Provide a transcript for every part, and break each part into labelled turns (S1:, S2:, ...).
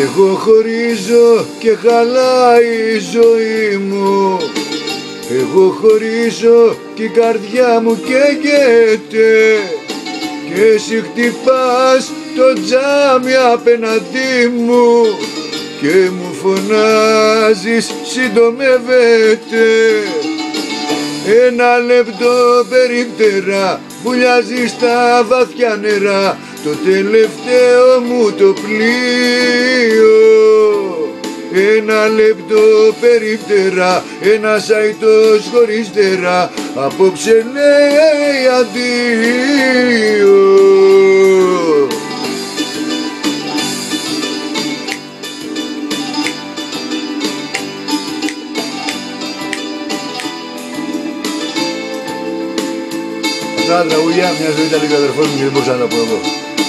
S1: Εγώ χωρίζω και χαλάει η ζωή μου. Εγώ χωρίζω και η καρδιά μου καίγεται. Και εσύ χτυπάς το τζάμι απέναντί μου και μου φωνάζεις συντομεύεται. Ένα λεπτό περίπτερα βουλιάζει στα βαθιά νερά το τελευταίο μου το πλοίο. Ένα λεπτό περίπτερα, ένας αϊτός χωρίς νερά απόψε λέει αντίο. Αυτά τα τραγούδια μια ζωή ήταν λίγο αδερφός μου και δεν μπορούσα να τα πω εγώ.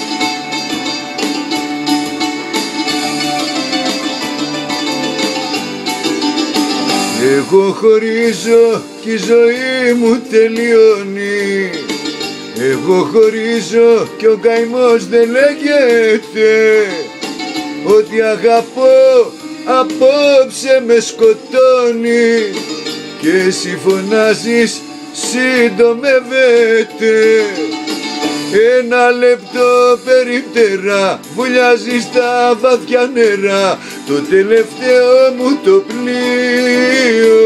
S1: Εγώ χωρίζω και η ζωή μου τελειώνει. Εγώ χωρίζω και ο καημός δεν λέγεται. Ότι αγαπώ απόψε με σκοτώνει και εσύ φωνάζεις συντομεύεται. Ένα λεπτό περίπτερα βουλιάζει στα βαθιά νερά το τελευταίο μου το πλοίο.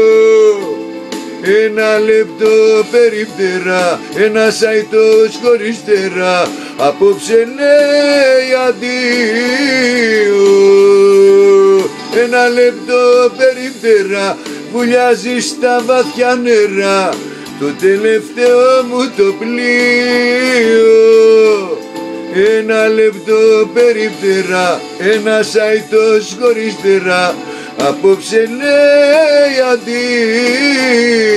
S1: Ένα λεπτό περίπτερα, ένας αϊτός χωρίς νερά απόψε λέει αντίο. Ένα λεπτό περίπτερα βουλιάζει στα βαθιά νερά το τελευταίο μου το πλοίο. Ένα λεπτό περίπτερα, ένας αϊτός χωρίς νερά απόψε λέει αντίο.